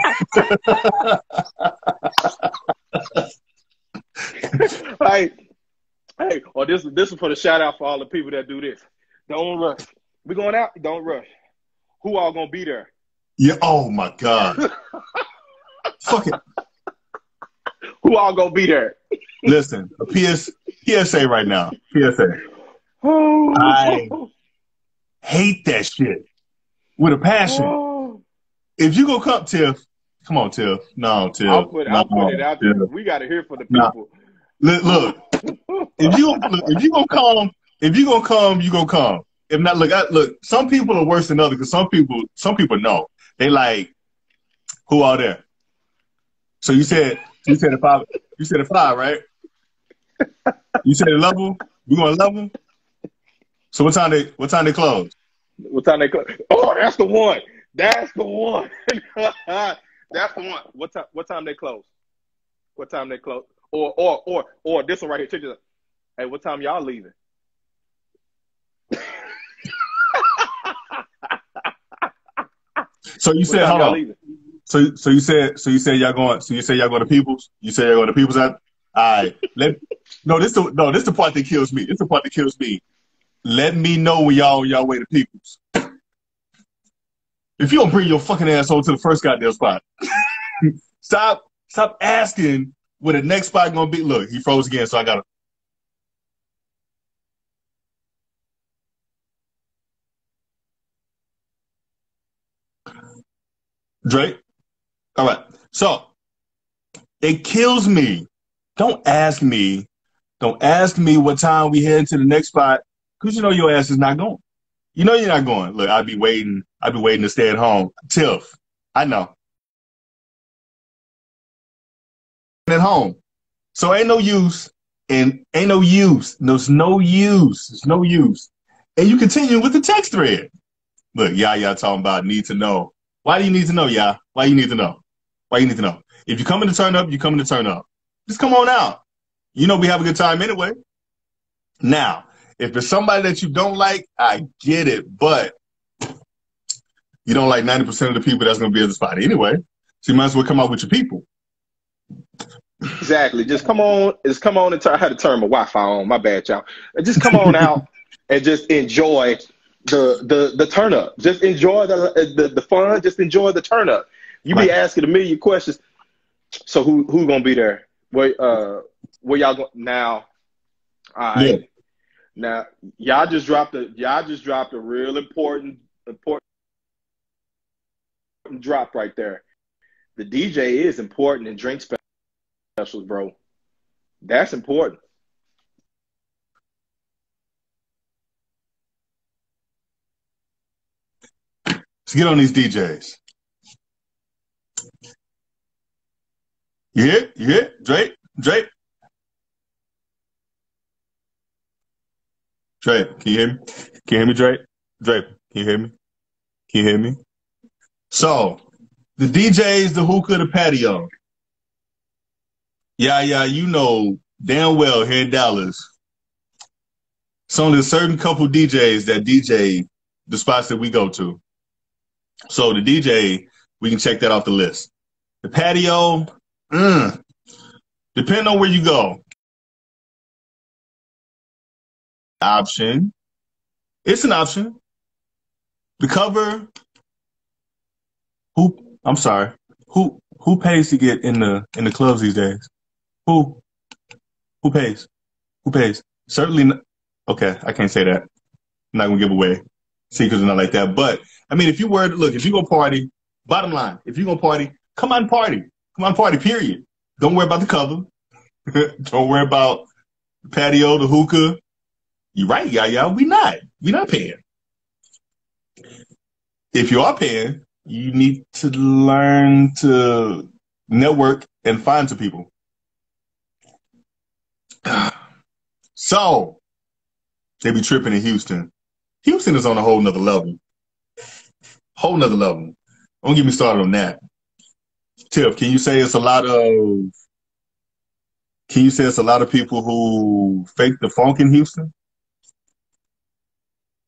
damn. Hey, hey, or this this is for the shout out for all the people that do this. Don't rush. We going out. Don't rush. Who all gonna be there? Yeah. Oh my God. Fuck it. Who all gonna be there? Listen, a P S, P S A right now. P S A. Oh. I hate that shit with a passion. Oh. If you go come, Tiff, come on, Tiff. No, Tiff. I'll put, no, I'll put it out there. Tiff. We got to hear from the people. No. Look, look. if you look, if you gonna come, if you gonna come, you gonna come. If not, look, I, look. Some people are worse than others because some people, some people know. They like, who are there? So you said, you said a five. You said a five, right? You said a level. We gonna level. So what time they? What time they close? What time they close? Oh, that's the one. That's the one. That's the one. What time? What time they close? What time they close? Or or or or this one right here. Check this out. Hey, what time y'all leaving? So you said, hold on. So so you said so you said y'all going. So you said y'all going to Peoples. You said y'all going to Peoples. Out. All right. Let no this the no this the part that kills me. This the part that kills me. Let me know when y'all on y'all way to Peoples. If you don't bring your fucking asshole to the first goddamn spot, stop stop asking where the next spot gonna be. Look, he froze again, so I gotta. Drake. All right. So it kills me. Don't ask me. Don't ask me what time we head to the next spot, because you know your ass is not going. You know you're not going. Look, I'd be waiting. I'd be waiting to stay at home. Tiff, I know. At home. So ain't no use. And ain't no use. There's no use. There's no use. And you continue with the text thread. Look, y'all, y'all talking about need to know. Why do you need to know, y'all? Why you need to know? Why you need to know? If you're coming to turn up, you're coming to turn up. Just come on out. You know we have a good time anyway. Now, if it's somebody that you don't like, I get it, but you don't like ninety percent of the people that's going to be at the spot anyway. So you might as well come out with your people. Exactly. Just come on. Just come on and turn. I had to turn my Wi-Fi on. My bad, y'all. Just come on out and just enjoy the the the turn up. Just enjoy the the, the fun. Just enjoy the turn up. You right. Be asking a million questions. So who who gonna be there? Where uh where y'all go now? All right. Yeah. Now y'all just dropped a y'all just dropped a real important important drop right there. The D J is important in drink specials, bro. That's important. Let's get on these D Js. You hear? You hear? Drake? Drake? Drake, can you hear me? Can you hear me, Drake? Drake, can you hear me? Can you hear me? So, the D Js, the hookah, the patio. Yeah, yeah, you know damn well here in Dallas, it's only a certain couple D Js that D J the spots that we go to. So the D J, we can check that off the list. The patio, mm, depending on where you go. Option. It's an option. The cover, who, I'm sorry, who who pays to get in the in the clubs these days? Who? Who pays? Who pays? Certainly not. Okay, I can't say that. I'm not going to give away secrets or not like that. But, I mean, if you were to, look, if you're going to party, bottom line, if you're going to party, come on party. Come on party, period. Don't worry about the cover. Don't worry about the patio, the hookah. You're right, yeah, yeah, we not. we not paying. If you are paying, you need to learn to network and find some people. So, they be tripping in Houston. Houston is on a whole nother level. Whole nother level. Don't get me started on that. Tiff, can you say it's a lot of, can you say it's a lot of people who fake the funk in Houston?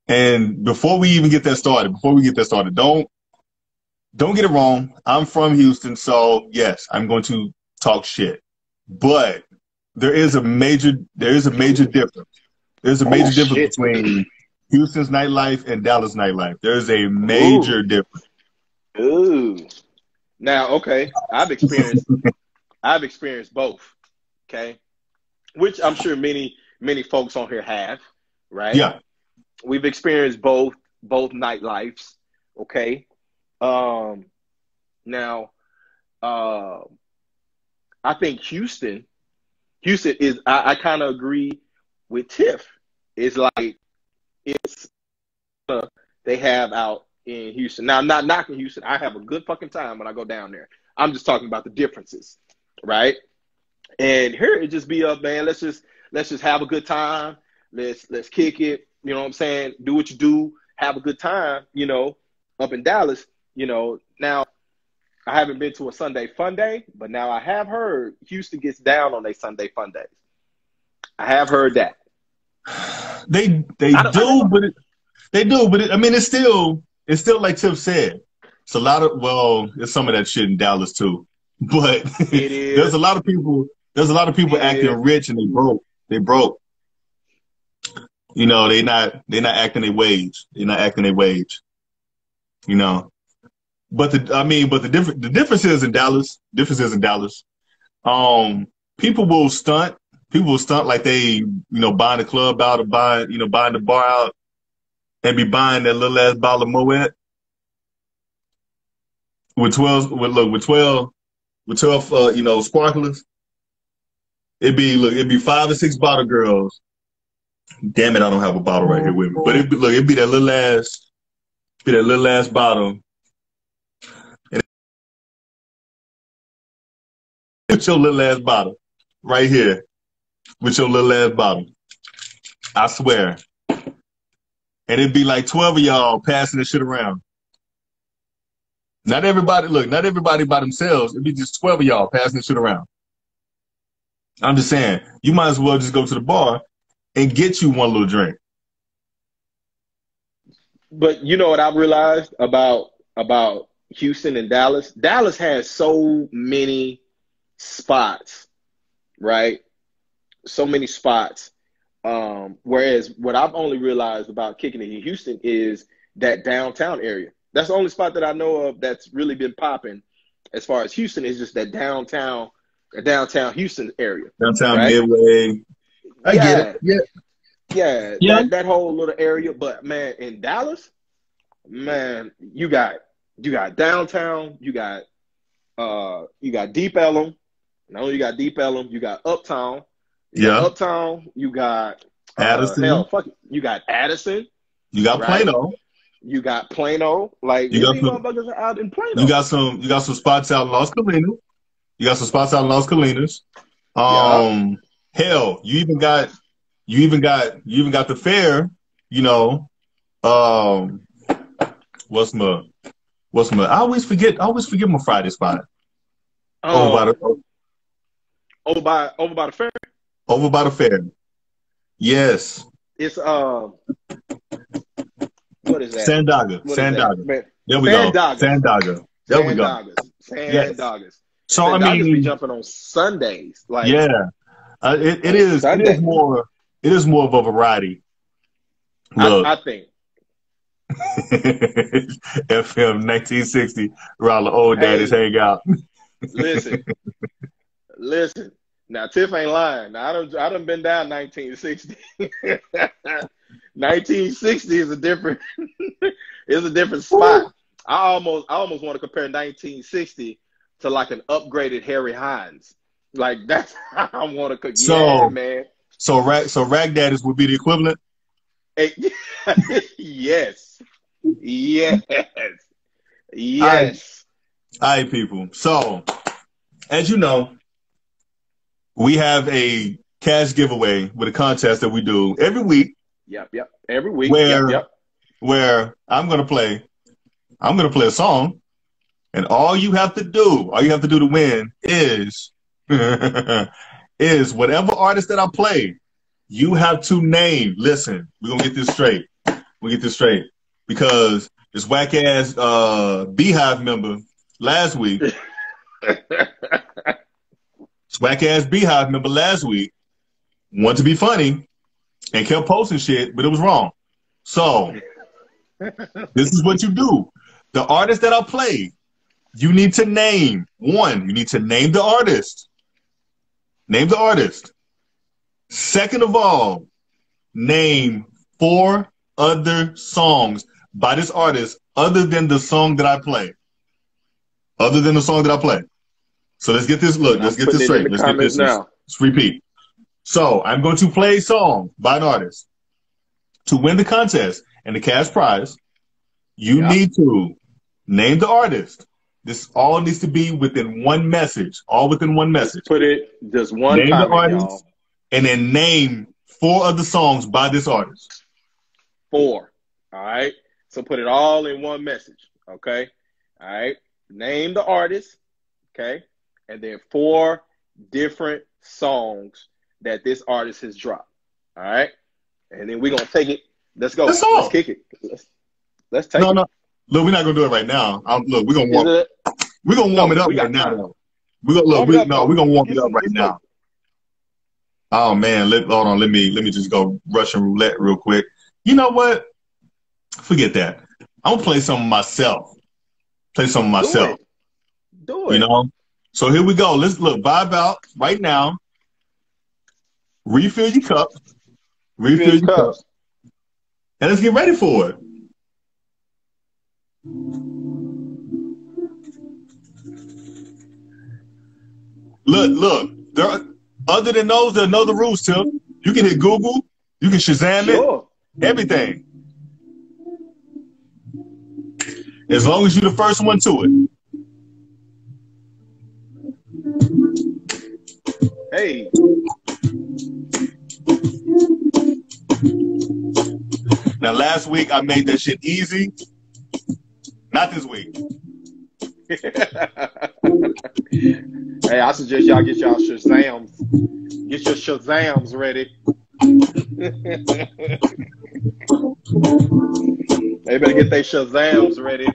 And before we even get that started, before we get that started, don't don't get it wrong. I'm from Houston, so yes, I'm going to talk shit. But there is a major there is a major difference. There's a major Oh, difference shit. between Houston's nightlife and Dallas nightlife. There's a major Ooh. difference. Ooh. Now, okay, I've experienced I've experienced both. Okay, which I'm sure many many folks on here have, right? Yeah. We've experienced both both nightlives. Okay. Um. Now, uh, I think Houston, Houston is. I, I kind of agree with Tiff. It's like it's uh, they have out in Houston. Now, I'm not knocking Houston. I have a good fucking time when I go down there. I'm just talking about the differences, right? And here it just be up, man. Let's just let's just have a good time. Let's let's kick it. You know what I'm saying? Do what you do. Have a good time. You know, up in Dallas. You know, now I haven't been to a Sunday fun day, but now I have heard Houston gets down on their Sunday fun days. I have heard that. They they do, but it, they do, but it, I mean, it's still it's still like Tiff said. It's a lot of well, it's some of that shit in Dallas too. But It is. there's a lot of people. There's a lot of people It acting is. rich and they broke. They broke. You know, they not they not acting their wage. They're not acting their wage. You know, but the I mean, but the different the difference is in Dallas. Difference is in Dallas. Um, people will stunt. People will stunt like they, you know, buying the club out or buying, you know, buying the bar out and be buying that little ass bottle of Moet with twelve, with look, with twelve, with twelve, uh, you know, sparklers. It'd be, look, it'd be five or six bottle girls. Damn it, I don't have a bottle right here with me. But it'd be, look, it'd be that little ass, be that little ass bottle. And with your little ass bottle right here. With your little ass bottle. I swear. And it'd be like twelve of y'all passing this shit around. Not everybody, look, not everybody by themselves. It'd be just twelve of y'all passing this shit around. I'm just saying, you might as well just go to the bar and get you one little drink. But you know what I've realized about about Houston and Dallas? Dallas has so many spots, right? So many spots. Um, whereas what I've only realized about kicking it in Houston is that downtown area. That's the only spot that I know of that's really been popping as far as Houston is just that downtown, the downtown Houston area. Downtown right? Midway. I yeah. get it. Yeah. Yeah. Yeah. That, that whole little area. But man, in Dallas, man, you got you got downtown, you got uh you got Deep Ellum. Not only you got Deep Ellum, you got Uptown. You Yeah. got Uptown, you got uh, Addison. Hell, fuck it. You got Addison. You got right? Plano. You got Plano. Like You you got these some- motherfuckers are out in Plano. You got some you got some spots out in Las Colinas. You got some spots out in Las Colinas. Yeah. Um hell, you even got you even got you even got the fair, you know. Um what's my what's my I always forget I always forget my Friday spot. Oh, Over by the over by over by the fair. over by the fair. Yes. It's uh, what is that? Sandaga. What is that? Sandaga. Man, There we Sandaga. go. Sandaga. There we go. Sandagas. Yes. Sandagas. So I Sandagas be mean, jumping on Sundays. Like yeah, uh, it, it is. It Sunday. is more. It is more of a variety. Look, I, I think. F M nineteen sixty, where all the old daddies Hey. hang out. Listen, listen. Now Tiff ain't lying. Now, I done I done been down nineteen sixty. nineteen sixty is a different is a different spot. I almost I almost want to compare nineteen sixty to like an upgraded Harry Hines. Like that's how I want to. So- Yeah, man. So rag, so rag daddies would be the equivalent. Hey, yes, yes, yes. All right, people. So, as you know, we have a cash giveaway with a contest that we do every week. Yep, yep. Every week. Where- Yep, yep. Where I'm gonna play, I'm gonna play a song, and all you have to do, all you have to do to win is, is whatever artist that I play, you have to name. Listen, we're gonna get this straight. We get this straight because this whack ass uh, Beehive member last week, this whack ass Beehive member last week wanted to be funny and kept posting shit, but it was wrong. So this is what you do. The artist that I played, you need to name one. You need to name the artist. Name the artist. Second of all, name four other songs by this artist other than the song that I play. Other than the song that I play. So let's get this. Look, let's get this straight. Let's get this. Now. Let's repeat. So I'm going to play a song by an artist. To win the contest and the cash prize, you yeah. need to name the artist. This all needs to be within one message. All within one message. Just put it just one name comment, the artist, y'all. And then name four of the songs by this artist. Four. All right. So put it all in one message. Okay. All right. Name the artist. Okay. And then four different songs that this artist has dropped. All right. And then we're going to take it. Let's go. That's Let's kick it. Let's, let's take no, it. No, no. Look, we're not going to do it right now. I'm, look, we're going to warm it. We're going to warm no, it up right now. We're going to look. We, no, we're going to warm it up right now. Oh man, let, hold on. Let me let me just go Russian roulette real quick. You know what? Forget that. I'm gonna play some myself. Play some myself. Do it. Do it. You know. So here we go. Let's look. Vibe out right now. Refill your cup. Refill, Refill your cup. cup. And let's get ready for it. Look, look. There are, other than those that know the rules, Tim, you can hit Google, you can Shazam sure. it, everything. As long as you're the first one to it. Hey. Now, last week I made that shit easy. Not this week. Hey, I suggest y'all get y'all Shazams. Get your Shazams ready. They better get their Shazams ready.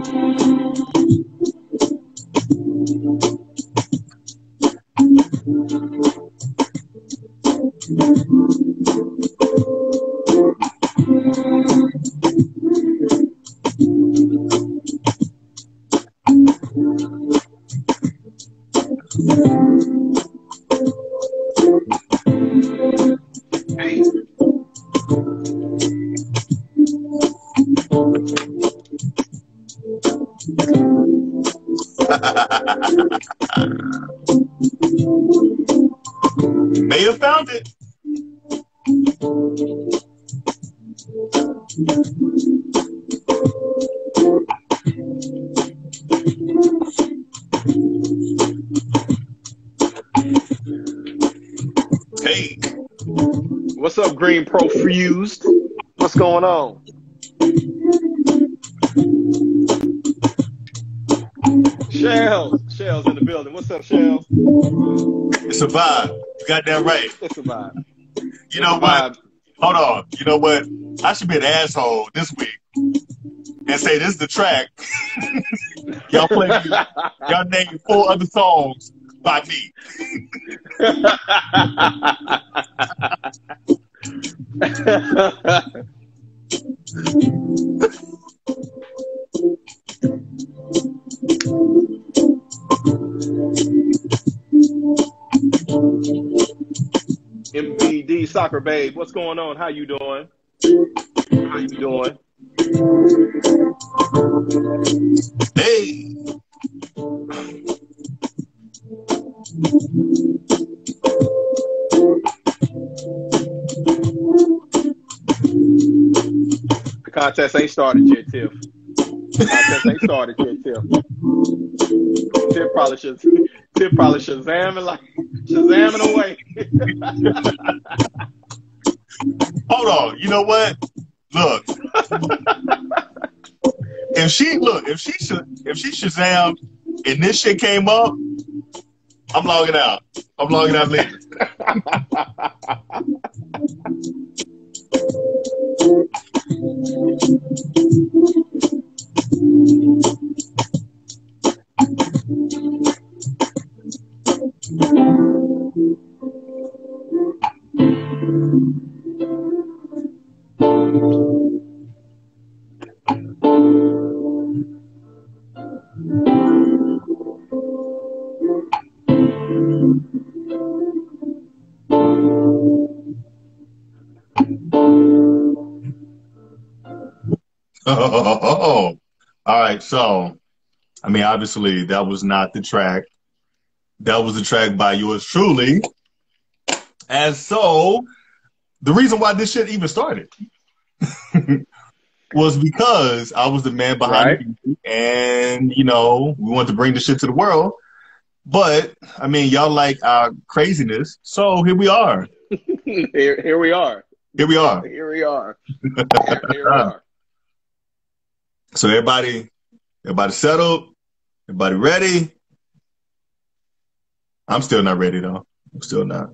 May have found it. Hey. What's up, Green Profused? What's going on? Shells. Shells in the building. What's up, Shells? It's a vibe. You got that right. It's a vibe. You it's know what? Vibe. Hold on. You know what? I should be an asshole this week and say this is the track. Y'all play me. Y'all name four other songs by me. M B D Soccer Babe, what's going on? How you doing? How you doing? Hey. The contest ain't started yet, Tiff. The contest ain't started yet, Tiff. Tiff probably should. Tiff probably Shazamming like Shazamming away. Hold on. You know what? Look. if she look, if she if she Shazam and this shit came up, I'm logging out. I'm logging out later. Oh, all right. So, I mean, obviously, that was not the track. That was the track by yours truly. And so, the reason why this shit even started was because I was the man behind Right. the music, and you know, we wanted to bring the shit to the world. But I mean, y'all like our craziness, so here we are. here, here we are. Here we are. Here we are. Here, here we are. So everybody, everybody settled. Everybody ready? I'm still not ready though. I'm still not.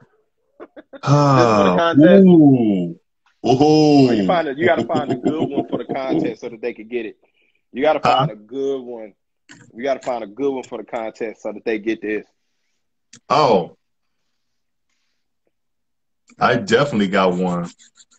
Uh, contest. Ooh. Ooh. You find it. You got to find a good one for the contest so that they can get it. You got to find huh? a good one. We got to find a good one for the contest so that they get this. Oh, I definitely got one.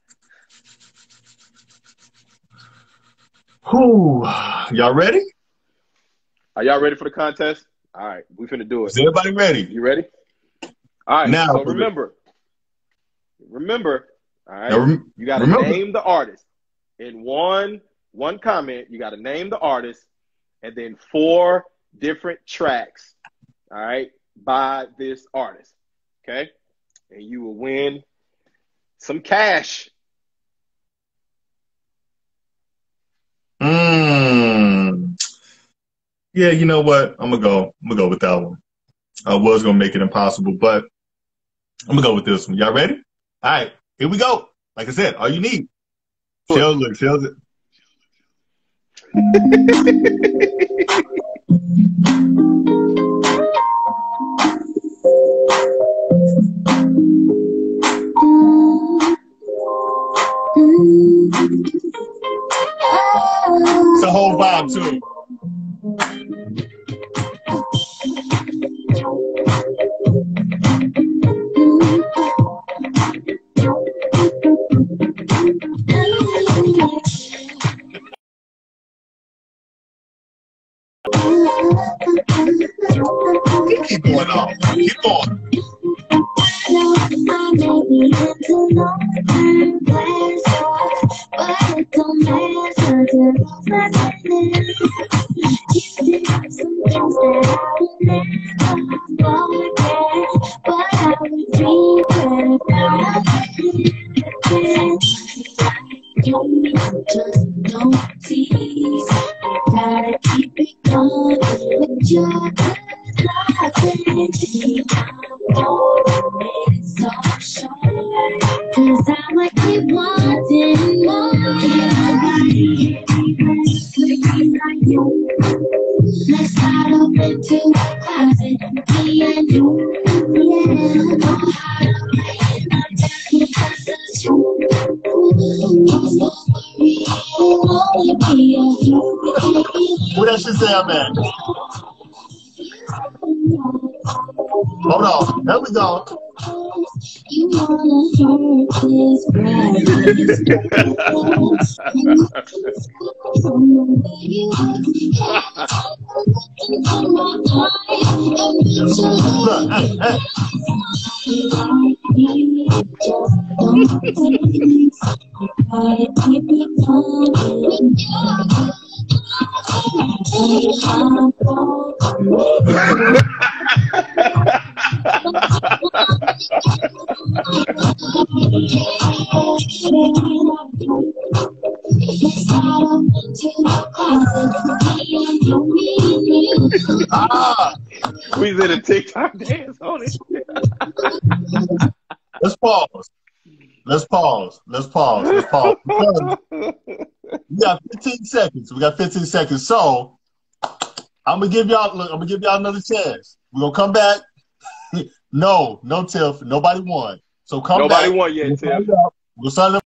Whew. Y'all ready? Are y'all ready for the contest? All right, we finna do it. Is everybody ready? You ready? All right. Now, so remember, remember. All right. Rem- you got to name the artist in one one comment. You got to name the artist, and then four different tracks. All right, by this artist. Okay, and you will win some cash. Mm. Yeah, you know what? I'm gonna go. I'm gonna go with that one. I was gonna make it impossible, but I'm gonna go with this one. Y'all ready? All right, here we go. Like I said, all you need. Shell look, Shell's it. It's a whole vibe too. Keep going on. Keep going. I may be into long-term plans, but it don't matter to my feelings. You did some things that I would never forget, but I would regret it. Just don't tease. I gotta keep it going with your good it's so short, cause I might keep wanting more. Let's start up into the closet, me and you. Yeah, I know how to wait, I'm telling you cause it's true. What else you say, man? Hold on, there we go. You wanna hurt this Look, hey, hey. Ah, we did a TikTok dance on it. Let's pause. Let's pause. Let's pause. Let's pause. We got fifteen seconds. We got fifteen seconds. So I'm gonna give y'all. Look, I'm gonna give y'all another chance. We're gonna come back. no, no, Tiff. Nobody won. So come Nobody back. won yet, Tiff. We'll start